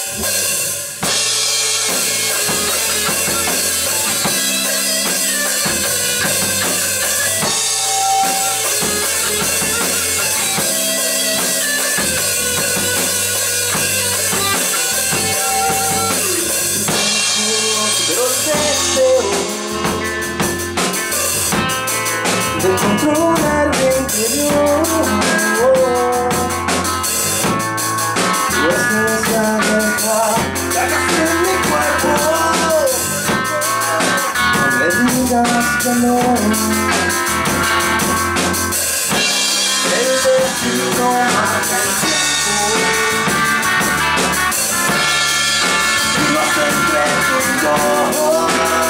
De controlar mi interior, y eso es la verdad, la que en mi cuerpo. No me digas que no, el destino marca el tiempo, y lo hace entre tú y yo.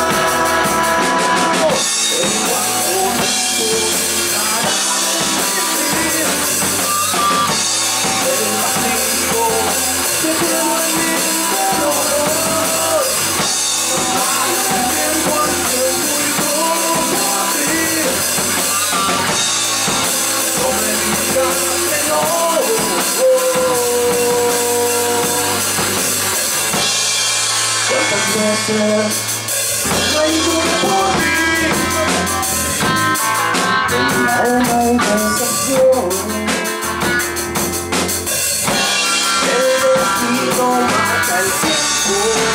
¿Cuántas veces reído por ti? En mi alma hay decepción. El destino marca el tiempo.